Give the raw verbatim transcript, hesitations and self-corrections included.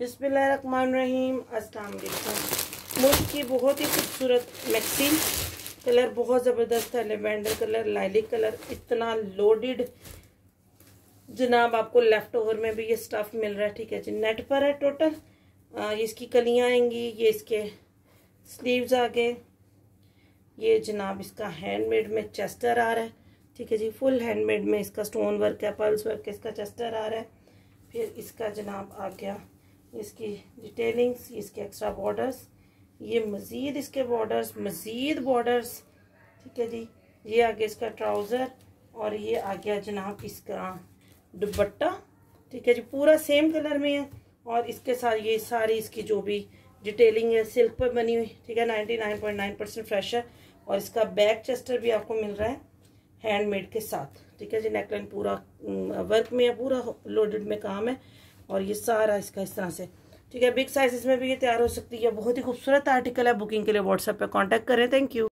बिस्मिल्लाहिर्रहमानिर्रहीम। अस्सलाम वालेकुम। मुल्क की बहुत ही खूबसूरत मैक्सी, कलर बहुत ज़बरदस्त है, लेवेंडर कलर, लाइलिक कलर, इतना लोडेड जनाब। आपको लेफ्ट ओवर में भी ये स्टफ मिल रहा है, ठीक है जी। नेट पर है टोटल। आ, ये इसकी कलियाँ आएंगी, ये इसके स्लीव्स आ गए, ये जनाब इसका हैंडमेड में चेस्टर आ रहा है, ठीक है जी। फुल हैंडमेड में इसका स्टोन वर्क है, पर्ल्स वर्क है, इसका चेस्टर आ रहा है। फिर इसका जनाब आ गया इसकी डिटेलिंग्स, इसके एक्स्ट्रा बॉर्डर्स, ये मज़ीद इसके बॉर्डर्स, मज़ीद बॉर्डर्स, ठीक है जी। ये आ गया इसका ट्राउज़र और ये आ गया जनाब इसका दुपट्टा, ठीक है जी। पूरा सेम कलर में है और इसके साथ ये सारी इसकी जो भी डिटेलिंग है सिल्क पर बनी हुई, ठीक है। Ninety nine point nine percent fresh है और इसका बैक चेस्टर भी आपको मिल रहा है हैंडमेड के साथ, ठीक है जी। नेकलाइन पूरा वर्क में है, पूरा लोडेड में काम है और ये सारा इसका इस तरह से, ठीक है। बिग साइजेस में भी ये तैयार हो सकती है। बहुत ही खूबसूरत आर्टिकल है। बुकिंग के लिए व्हाट्सएप पे कांटेक्ट करें। Thank you.